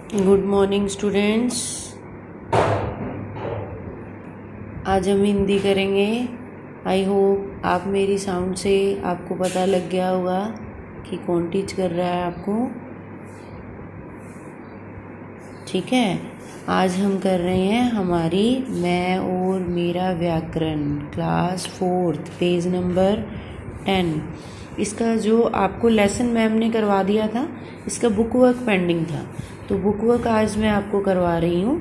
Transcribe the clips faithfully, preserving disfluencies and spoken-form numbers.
Good morning students. आज हम हिंदी करेंगे। आई होप आप मेरी साउंड से आपको पता लग गया होगा कि कौन टीच कर रहा है आपको। ठीक है, आज हम कर रहे हैं हमारी मैं और मेरा व्याकरण class fourth page number ten. इसका जो आपको लेसन मैम ने करवा दिया था, इसका बुक वर्क पेंडिंग था, तो बुक वर्क आज मैं आपको करवा रही हूँ।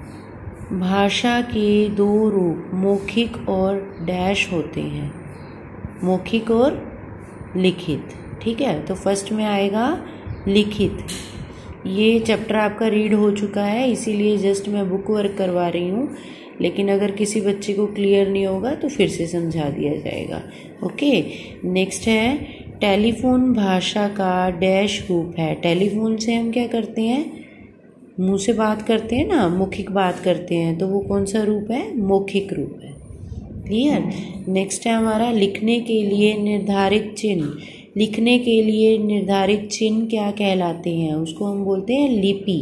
भाषा के दो रूप मौखिक और डैश होते हैं, मौखिक और लिखित। ठीक है, तो फर्स्ट में आएगा लिखित। ये चैप्टर आपका रीड हो चुका है, इसीलिए जस्ट मैं बुक वर्क करवा रही हूँ, लेकिन अगर किसी बच्चे को क्लियर नहीं होगा तो फिर से समझा दिया जाएगा। ओके, नेक्स्ट है टेलीफोन भाषा का डैश रूप है। टेलीफोन से हम क्या करते हैं, मुंह से बात करते हैं ना, मौखिक बात करते हैं, तो वो कौन सा रूप है, मौखिक रूप है। क्लियर। नेक्स्ट है हमारा लिखने के लिए निर्धारित चिन्ह। लिखने के लिए निर्धारित चिन्ह क्या कहलाते हैं, उसको हम बोलते हैं लिपि।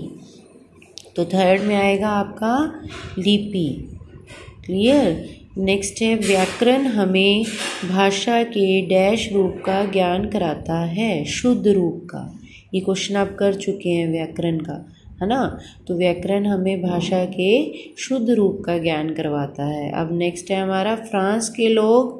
तो थर्ड में आएगा आपका लिपि। क्लियर। नेक्स्ट है व्याकरण हमें भाषा के डैश रूप का ज्ञान कराता है, शुद्ध रूप का। ये क्वेश्चन आप कर चुके हैं व्याकरण का, है ना। तो व्याकरण हमें भाषा के शुद्ध रूप का ज्ञान करवाता है। अब नेक्स्ट है हमारा फ्रांस के लोग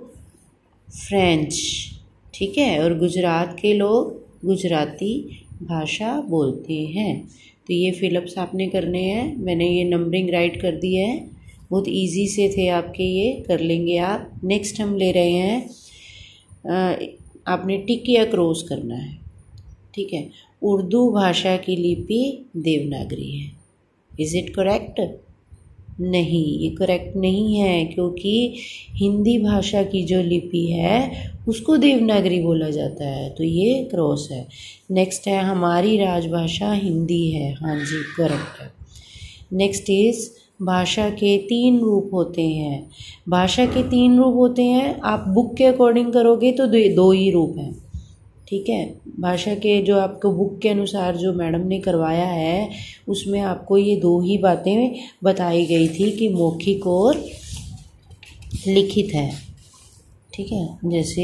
फ्रेंच, ठीक है, और गुजरात के लोग गुजराती भाषा बोलते हैं। तो ये फिलअप्स आपने करने हैं, मैंने ये नंबरिंग राइट कर दी है, बहुत इजी से थे आपके, ये कर लेंगे आप। नेक्स्ट हम ले रहे हैं, आ, आपने टिक या क्रॉस करना है। ठीक है, उर्दू भाषा की लिपि देवनागरी है। Is it correct? नहीं, ये करेक्ट नहीं है, क्योंकि हिंदी भाषा की जो लिपि है उसको देवनागरी बोला जाता है, तो ये क्रॉस है। नेक्स्ट है हमारी राजभाषा हिंदी है। हाँ जी, करेक्ट है। नेक्स्ट इज भाषा के तीन रूप होते हैं। भाषा के तीन रूप होते हैं, आप बुक के अकॉर्डिंग करोगे तो दो, दो ही रूप हैं। ठीक है, भाषा के जो आपको बुक के अनुसार जो मैडम ने करवाया है उसमें आपको ये दो ही बातें बताई गई थी कि मौखिक और लिखित है। ठीक है, जैसे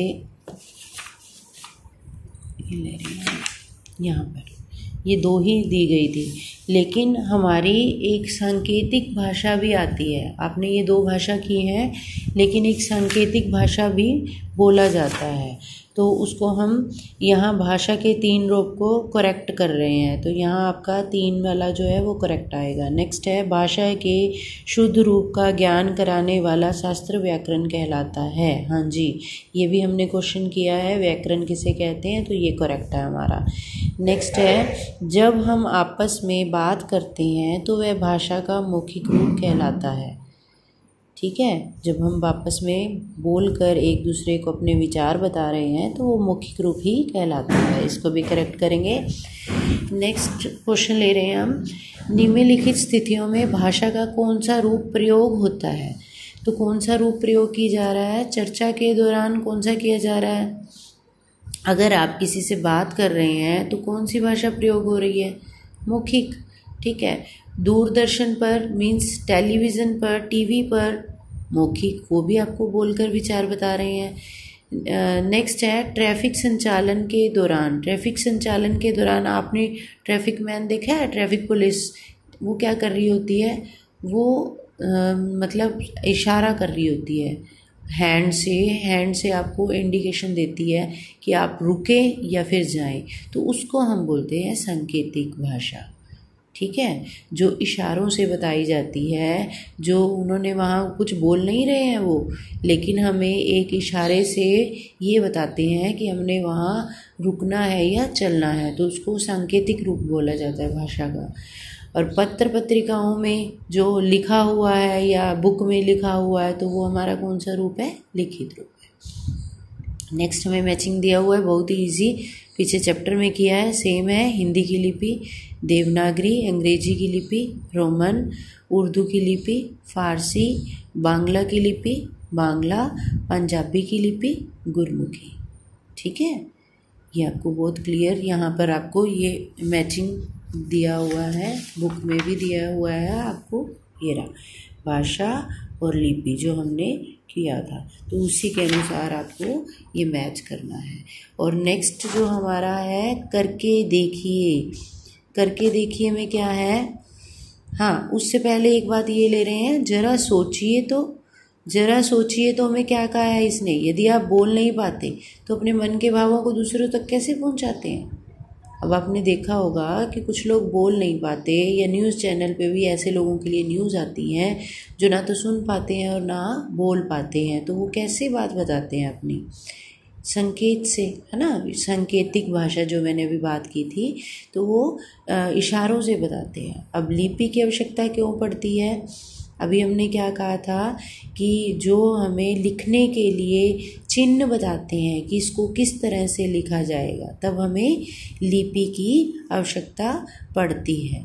यहाँ पर ये दो ही दी गई थी, लेकिन हमारी एक सांकेतिक भाषा भी आती है। आपने ये दो भाषा की है, लेकिन एक सांकेतिक भाषा भी बोला जाता है, तो उसको हम यहाँ भाषा के तीन रूप को करेक्ट कर रहे हैं, तो यहाँ आपका तीन वाला जो है वो करेक्ट आएगा। नेक्स्ट है भाषा के शुद्ध रूप का ज्ञान कराने वाला शास्त्र व्याकरण कहलाता है। हाँ जी, ये भी हमने क्वेश्चन किया है, व्याकरण किसे कहते हैं, तो ये करेक्ट है हमारा। नेक्स्ट है जब हम आपस में बात करते हैं तो वह भाषा का मौखिक रूप कहलाता है। ठीक है, जब हम आपस में बोलकर एक दूसरे को अपने विचार बता रहे हैं तो वो मौखिक रूप ही कहलाता है। इसको भी करेक्ट करेंगे। नेक्स्ट क्वेश्चन ले रहे हैं हम, निम्नलिखित स्थितियों में भाषा का कौन सा रूप प्रयोग होता है। तो कौन सा रूप प्रयोग किया जा रहा है, चर्चा के दौरान कौन सा किया जा रहा है। अगर आप किसी से बात कर रहे हैं तो कौन सी भाषा प्रयोग हो रही है, मौखिक। ठीक है, दूरदर्शन पर मीन्स टेलीविज़न पर, टीवी पर, मौखिक, वो भी आपको बोलकर विचार बता रहे हैं। नेक्स्ट है ट्रैफिक संचालन के दौरान। ट्रैफिक संचालन के दौरान आपने ट्रैफिक मैन देखा है, ट्रैफिक पुलिस, वो क्या कर रही होती है, वो आ, मतलब इशारा कर रही होती है, हैंड से हैंड से आपको इंडिकेशन देती है कि आप रुके या फिर जाएं, तो उसको हम बोलते हैं सांकेतिक भाषा। ठीक है, जो इशारों से बताई जाती है, जो उन्होंने वहाँ कुछ बोल नहीं रहे हैं वो, लेकिन हमें एक इशारे से ये बताते हैं कि हमने वहाँ रुकना है या चलना है, तो उसको सांकेतिक रूप बोला जाता है भाषा का। और पत्र पत्रिकाओं में जो लिखा हुआ है या बुक में लिखा हुआ है, तो वो हमारा कौन सा रूप है, लिखित रूप है। नेक्स्ट हमें मैचिंग दिया हुआ है, बहुत ही इजी, पीछे चैप्टर में किया है, सेम है। हिंदी की लिपि देवनागरी, अंग्रेजी की लिपि रोमन, उर्दू की लिपि फारसी, बांग्ला की लिपि बांग्ला, पंजाबी की लिपि गुरमुखी। ठीक है, ये आपको बहुत क्लियर, यहाँ पर आपको ये मैचिंग दिया हुआ है, बुक में भी दिया हुआ है आपको, ये रहा भाषा और लिपि जो हमने किया था, तो उसी के अनुसार आपको ये मैच करना है। और नेक्स्ट जो हमारा है करके देखिए, करके देखिए में क्या है, हाँ उससे पहले एक बात ये ले रहे हैं, जरा सोचिए तो, जरा सोचिए तो हमें क्या कहा है इसने। यदि आप बोल नहीं पाते तो अपने मन के भावों को दूसरों तक कैसे पहुंचाते हैं। अब आपने देखा होगा कि कुछ लोग बोल नहीं पाते, या न्यूज़ चैनल पे भी ऐसे लोगों के लिए न्यूज़ आती हैं जो ना तो सुन पाते हैं और ना बोल पाते हैं, तो वो कैसे बात बताते हैं अपनी, संकेत से, है ना, सांकेतिक भाषा जो मैंने अभी बात की थी, तो वो इशारों से बताते हैं। अब लिपि की आवश्यकता क्यों पड़ती है, अभी हमने क्या कहा था कि जो हमें लिखने के लिए चिन्ह बताते हैं कि इसको किस तरह से लिखा जाएगा, तब हमें लिपि की आवश्यकता पड़ती है।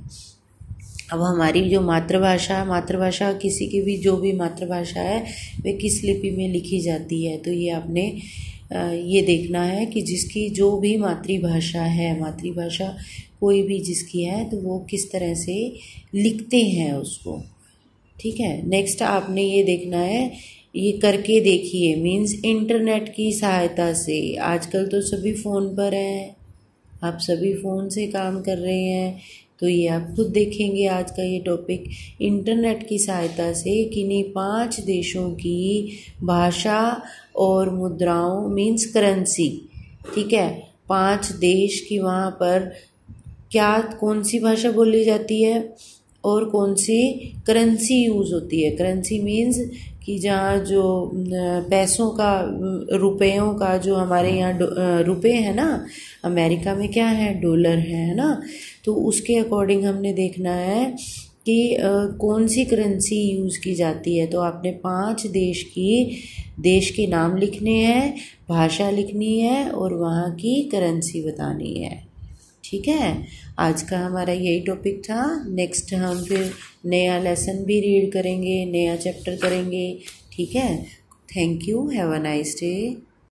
अब हमारी जो मातृभाषा, मातृभाषा किसी की भी जो भी मातृभाषा है वे किस लिपि में लिखी जाती है, तो ये आपने ये देखना है कि जिसकी जो भी मातृभाषा है, मातृभाषा कोई भी जिसकी है, तो वो किस तरह से लिखते हैं उसको, ठीक है। नेक्स्ट आपने ये देखना है, ये करके देखिए मीन्स इंटरनेट की सहायता से, आजकल तो सभी फ़ोन पर हैं, आप सभी फ़ोन से काम कर रहे हैं, तो ये आप खुद देखेंगे आज का ये टॉपिक, इंटरनेट की सहायता से किन्हीं पांच देशों की भाषा और मुद्राओं मीन्स करेंसी, ठीक है, पांच देश की वहाँ पर क्या कौन सी भाषा बोली जाती है और कौन सी करेंसी यूज़ होती है। करेंसी मीन्स कि जहाँ जो पैसों का, रुपयों का, जो हमारे यहाँ रुपए है ना, अमेरिका में क्या है, डॉलर है, है ना, तो उसके अकॉर्डिंग हमने देखना है कि आ, कौन सी करेंसी यूज़ की जाती है। तो आपने पांच देश की, देश के नाम लिखने हैं, भाषा लिखनी है और वहाँ की करेंसी बतानी है, ठीक है। आज का हमारा यही टॉपिक था। नेक्स्ट हम फिर नया लेसन भी रीड करेंगे, नया चैप्टर करेंगे, ठीक है। Thank you, have a nice day.